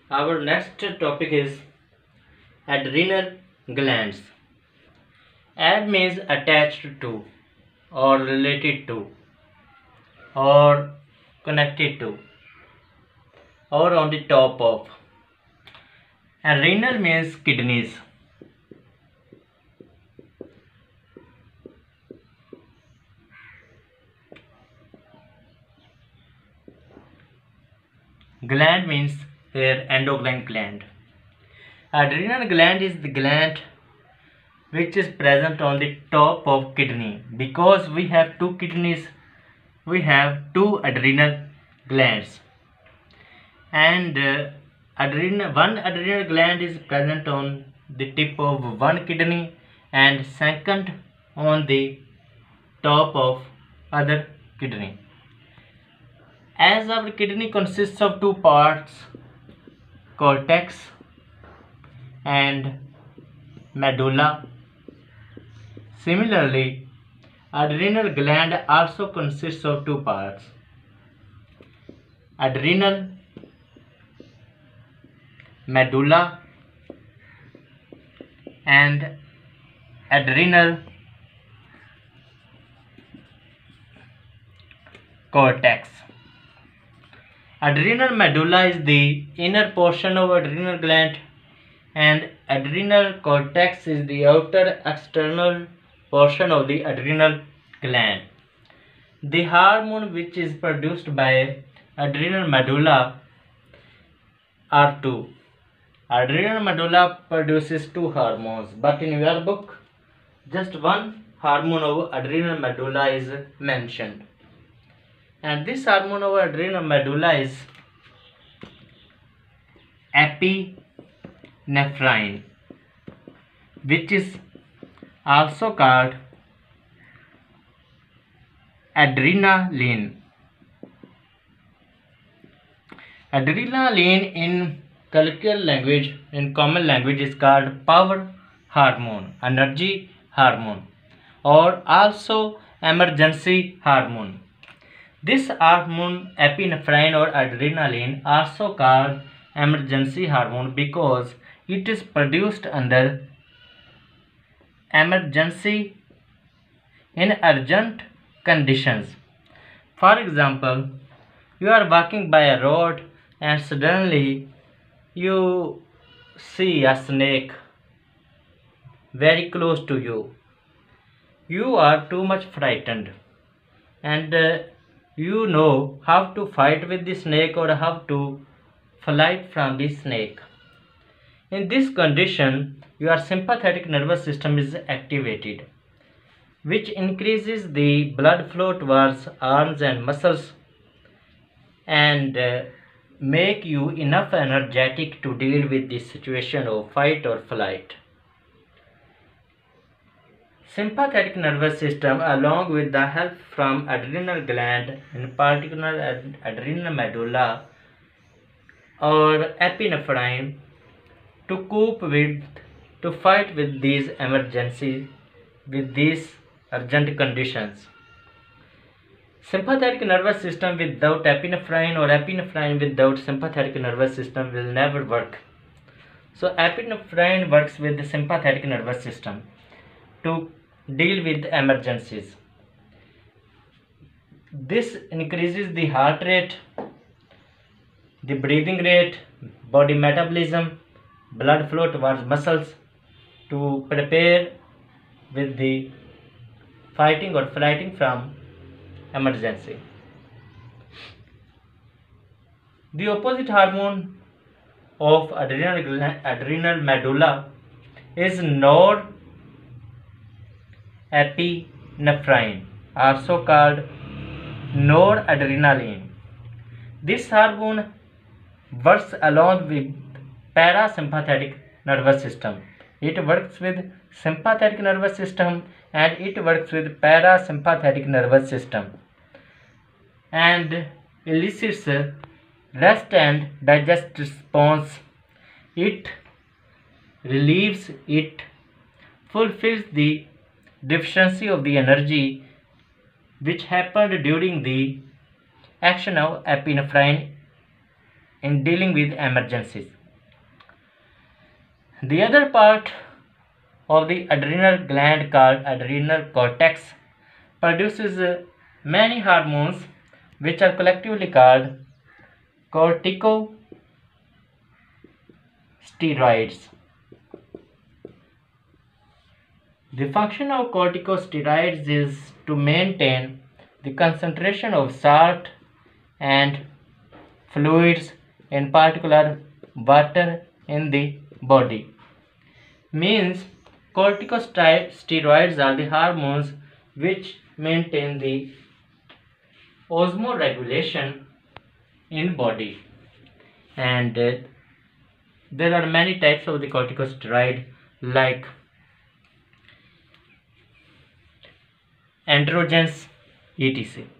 Our next topic is adrenal glands. Ad means attached to, or related to, or connected to, or on the top of. And renal means kidneys. Gland means here endocrine gland. Adrenal gland is the gland which is present on the top of kidney. Because we have two kidneys, we have two adrenal glands. And one adrenal gland is present on the tip of one kidney and second on the top of other kidney. As our kidney consists of two parts, cortex and medulla, similarly adrenal gland also consists of two parts, adrenal medulla and adrenal cortex. Adrenal medulla is the inner portion of adrenal gland and adrenal cortex is the outer external portion of the adrenal gland. The hormone which is produced by adrenal medulla are two. Adrenal medulla produces two hormones, but in your book just one hormone of adrenal medulla is mentioned. And this hormone of adrenal medulla is epinephrine, which is also called adrenaline. Adrenaline in colloquial language, in common language, is called power hormone, energy hormone, or also emergency hormone. This hormone, epinephrine or adrenaline, also called emergency hormone because it is produced under emergency in urgent conditions. For example, you are walking by a road and suddenly you see a snake very close to you. You are too much frightened and you know how to fight with the snake or how to fly from the snake. In this condition, your sympathetic nervous system is activated, which increases the blood flow towards arms and muscles and make you enough energetic to deal with the situation of fight or flight. Sympathetic nervous system, along with the help from adrenal gland, in particular adrenal medulla or epinephrine, to cope with, to fight with these emergencies, with these urgent conditions. Sympathetic nervous system without epinephrine or epinephrine without sympathetic nervous system will never work. So epinephrine works with the sympathetic nervous system to deal with emergencies. This increases the heart rate, the breathing rate, body metabolism, blood flow towards muscles to prepare with the fighting or flighting from emergency. The opposite hormone of adrenal medulla is norepinephrine, also called noradrenaline. This hormone works along with parasympathetic nervous system. It works with sympathetic nervous system and it works with parasympathetic nervous system and elicits rest and digest response. It relieves, it fulfills the deficiency of the energy which happened during the action of epinephrine in dealing with emergencies. The other part of the adrenal gland called adrenal cortex produces many hormones which are collectively called corticosteroids. The function of corticosteroids is to maintain the concentration of salt and fluids, in particular water, in the body. Means corticosteroids are the hormones which maintain the osmoregulation in body, and there are many types of the corticosteroid like androgens, etc.